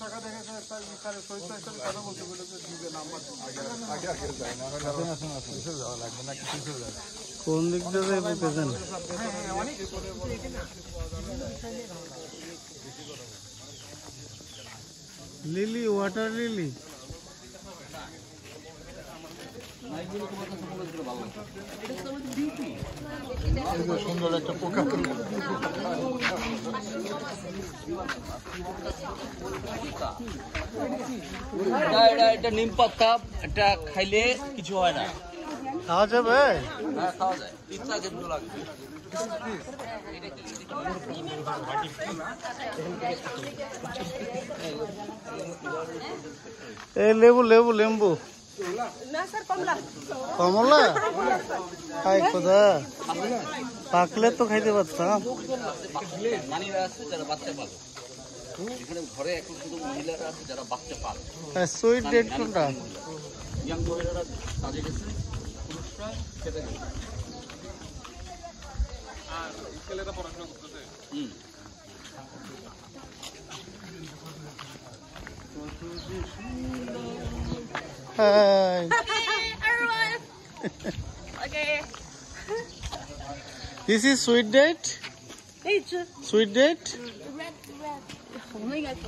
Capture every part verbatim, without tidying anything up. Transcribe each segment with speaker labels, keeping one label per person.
Speaker 1: টাকা দেখে স্যার শহীদ ভাইয়ের সাথে কথা বলতে বলে দিবে নাম্বার আগে আগে যায় না আসুন আসুন আসুন কিছু যাওয়া লাগবে না কিছু যাবে কোন দিক দিয়ে যাবে পেছেন লিলি ওয়াটার লিলি সুন্দর একটা পোকা
Speaker 2: এটা নিম পাতা এটা খাইলে কিছু হয় না
Speaker 1: খাওয়া যাবে
Speaker 2: হ্যাঁ খাওয়া যায় ইচ্ছা যেগুলো লাগবে
Speaker 1: এ লেবু লেবু লেম্বু কমলা খাই খোদা পাকলে তো খাইতে পারতাম
Speaker 2: নারীরা আছে যারা বাচ্চা পালে এখানে ঘরে এখন শুধু মহিলারা আছে যারা বাচ্চা পালে
Speaker 1: সুইট ডেট কোনটা
Speaker 2: ইয়াং মহিলারা কাজে গেছে পুরুষরা খেতে গেছে আর ছেলেরা পড়াশোনা করতেছে হুম
Speaker 1: Hi.
Speaker 3: Everyone. Okay.
Speaker 1: This is sweet date?
Speaker 3: Date.
Speaker 1: Sweet date?
Speaker 3: Red, red. Oh my god.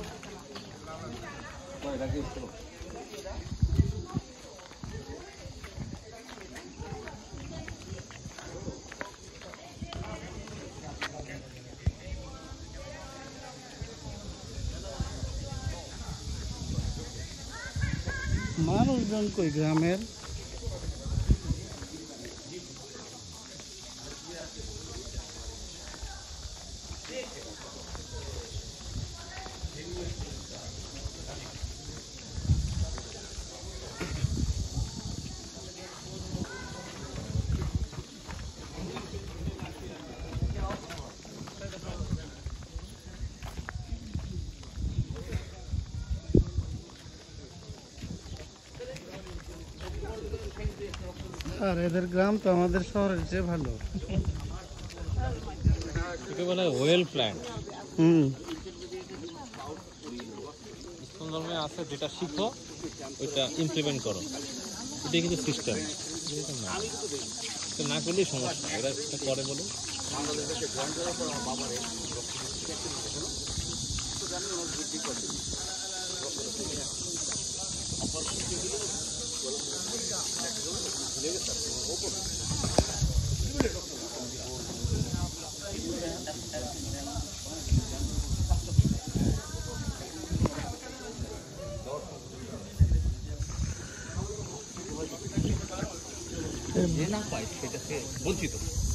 Speaker 1: মানুষজন কই গ্রামের আর এদের গ্রাম তো আমাদের শহরের চেয়ে ভালো
Speaker 4: একে বলে ওয়েল প্ল্যান
Speaker 1: হুম
Speaker 4: ইসলাম ধর্মে আছে যেটা শিখো ওইটা ইমপ্লিমেন্ট করো এটাই কিন্তু সিস্টেম না না করলেই সমস্যা এরা করে বলে
Speaker 2: না পাই সেটাকে বঞ্চিত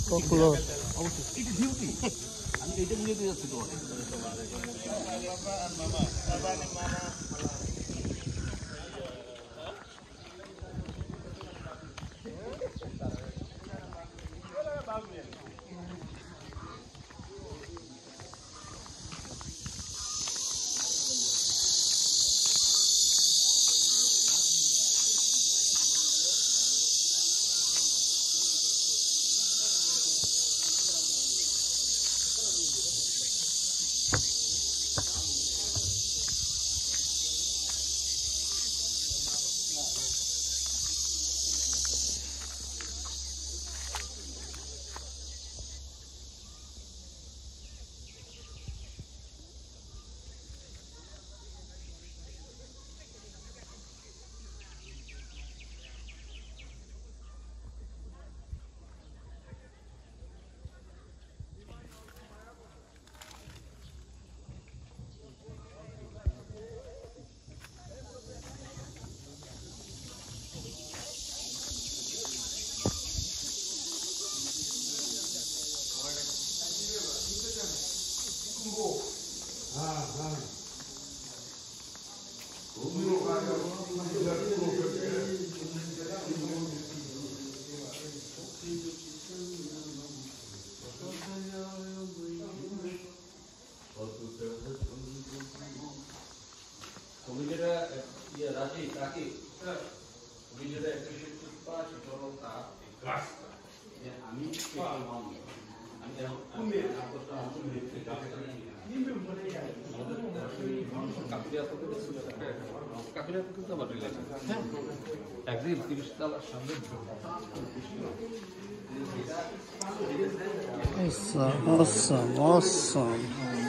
Speaker 2: অবশ্যই ডিউটি আমি এইটা বুঝে যাচ্ছি তো আমি কাকুরিয়া কিন্তু আবার রিলেটেড একদিন তিরিশ তলার সামনে
Speaker 1: Awesome, awesome, awesome.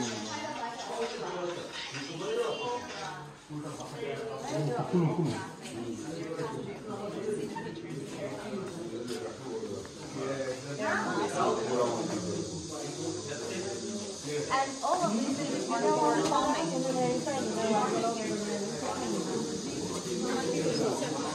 Speaker 3: And all of these things are all filming.